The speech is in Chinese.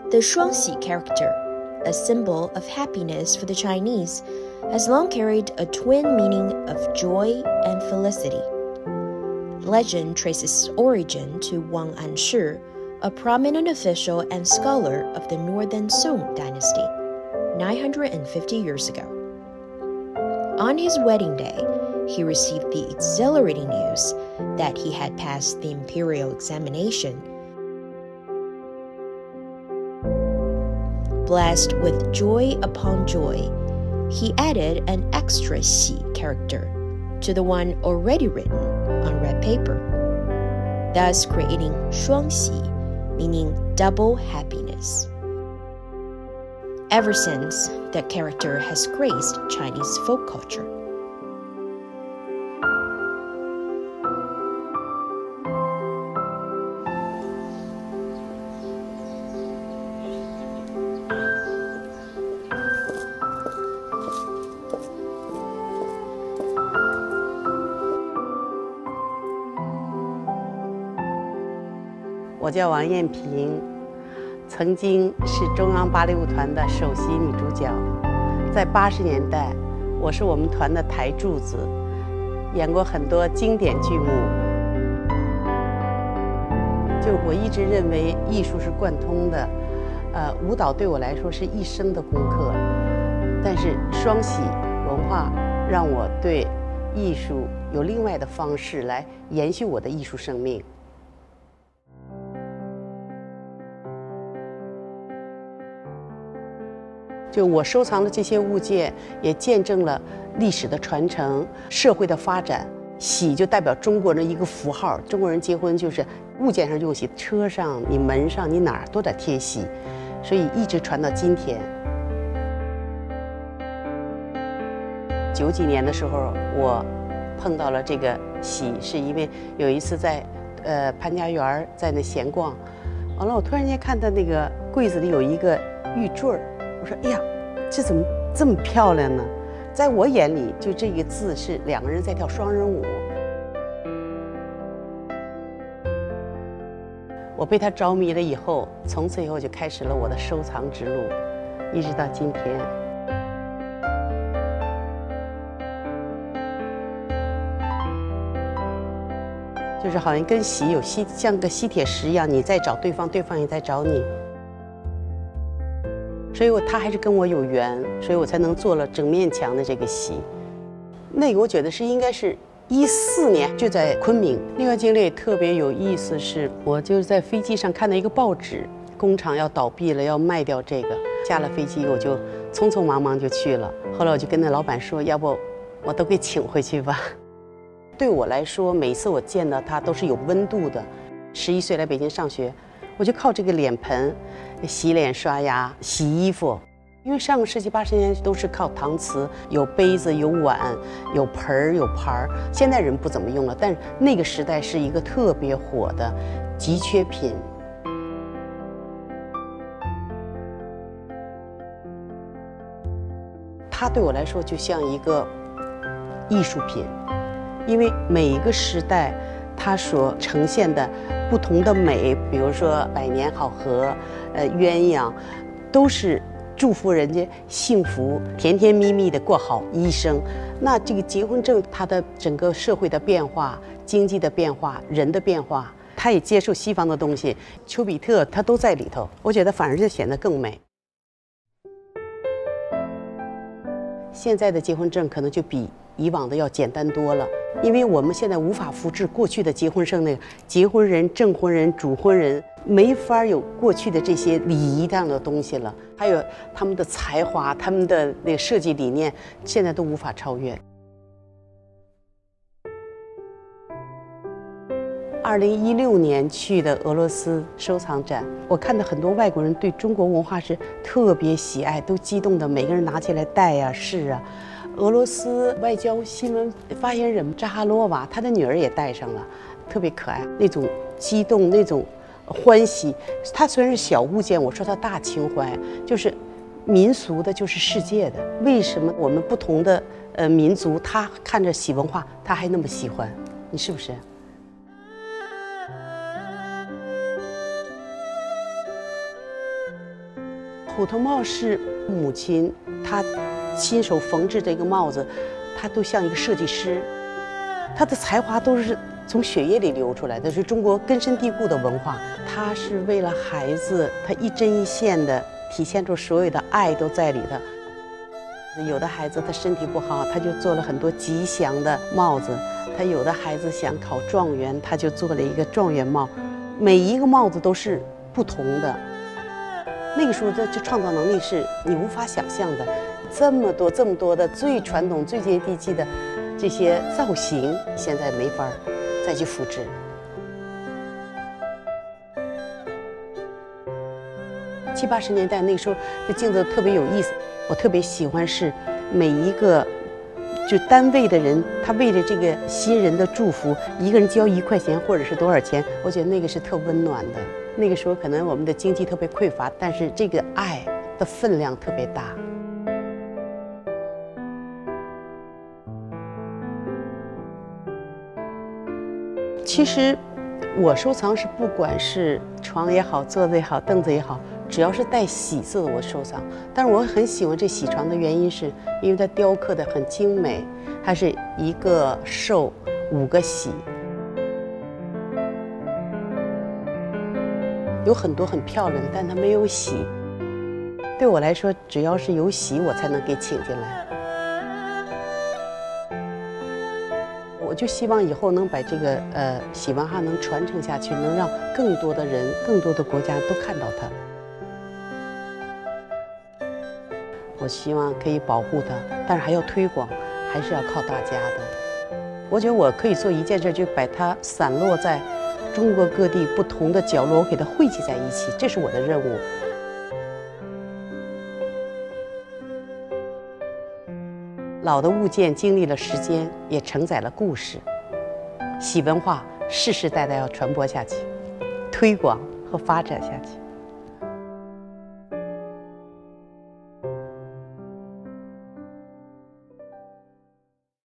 The Shuangxi character, a symbol of happiness for the Chinese, has long carried a twin meaning of joy and felicity. Legend traces its origin to Wang Anshi, a prominent official and scholar of the Northern Song Dynasty, 950 years ago. On his wedding day, he received the exhilarating news that he had passed the imperial examination. Blessed with joy upon joy, he added an extra xi character to the one already written on red paper, thus creating shuangxi, meaning double happiness. Ever since, that character has graced Chinese folk culture. 我叫王艳萍，曾经是中央芭蕾舞团的首席女主角。在80年代，我是我们团的台柱子，演过很多经典剧目。就我一直认为艺术是贯通的，舞蹈对我来说是一生的功课。但是双喜文化让我对艺术有另外的方式来延续我的艺术生命。就我收藏的这些物件，也见证了历史的传承、社会的发展。喜就代表中国人一个符号，中国人结婚就是物件上用喜，车上、你门上、你哪儿都得贴喜，所以一直传到今天。90几年的时候，我碰到了这个喜，是因为有一次在潘家园在那闲逛，完了我突然间看到那个柜子里有一个玉坠儿。我说：“哎呀，这怎么这么漂亮呢？”在我眼里，就这个字是2个人在跳双人舞。我被它着迷了以后，从此以后就开始了我的收藏之路，一直到今天。就是好像跟喜有像个吸铁石一样，你在找对方，对方也在找你。所以他还是跟我有缘，所以我才能做了整面墙的这个喜。那个我觉得是应该是14年，就在昆明。那段经历也特别有意思，是我就是在飞机上看到一个报纸，工厂要倒闭了，要卖掉这个。下了飞机我就匆匆忙忙就去了。后来我就跟那老板说，要不我都给请回去吧。对我来说，每次我见到他都是有温度的。11岁来北京上学，我就靠这个脸盆洗脸刷牙洗衣服，因为上个世纪80年都是靠搪瓷，有杯子有碗有盆儿有盘儿，现在人不怎么用了，但是那个时代是一个特别火的急缺品。它对我来说就像一个艺术品，因为每一个时代它所呈现的不同的美，比如说百年好合，鸳鸯，都是祝福人家幸福、甜甜蜜蜜的过好一生。那这个结婚证，它的整个社会的变化、经济的变化、人的变化，它也接受西方的东西，丘比特它都在里头。我觉得反而就显得更美。现在的结婚证可能就比以往的要简单多了。因为我们现在无法复制过去的结婚证，那个结婚人、证婚人、主婚人，没法有过去的这些礼仪这样的东西了。还有他们的才华、他们的那个设计理念，现在都无法超越。2016年去的俄罗斯收藏展，我看到很多外国人对中国文化是特别喜爱，都激动的，每个人拿起来戴啊、试啊。俄罗斯外交新闻发言人扎哈罗娃，她的女儿也戴上了，特别可爱，那种激动，那种欢喜。它虽然是小物件，我说它大情怀，就是民俗的，就是世界的。为什么我们不同的民族，他看着喜文化，他还那么喜欢？你是不是？ 虎头帽是母亲她亲手缝制这个帽子，她都像一个设计师，她的才华都是从血液里流出来的，是中国根深蒂固的文化。她是为了孩子，她一针一线的体现出所有的爱都在里头。有的孩子他身体不好，他就做了很多吉祥的帽子；他有的孩子想考状元，他就做了一个状元帽。每一个帽子都是不同的。那个时候的这创造能力是你无法想象的。这么多的最传统、最接地气的这些造型，现在没法再去复制。70、80年代那个时候，这镜子特别有意思。我特别喜欢是每一个就单位的人，他为了这个新人的祝福，一个人交1块钱或者是多少钱，我觉得那个是特温暖的。那个时候可能我们的经济特别匮乏，但是这个爱的分量特别大。其实我收藏是不管是床也好，桌子也好，凳子也好，只要是带喜字的我收藏。但是我很喜欢这喜床的原因是因为它雕刻的很精美，它是一个寿5个喜，有很多很漂亮，但它没有喜。对我来说，只要是有喜，我才能给请进来。我就希望以后能把这个喜文化能传承下去，能让更多的人、更多的国家都看到它。我希望可以保护它，但是还要推广，还是要靠大家的。我觉得我可以做一件事，就把它散落在中国各地不同的角落，我给它汇集在一起，这是我的任务。老的物件经历了时间，也承载了故事。喜文化世世代代要传播下去，推广和发展下去。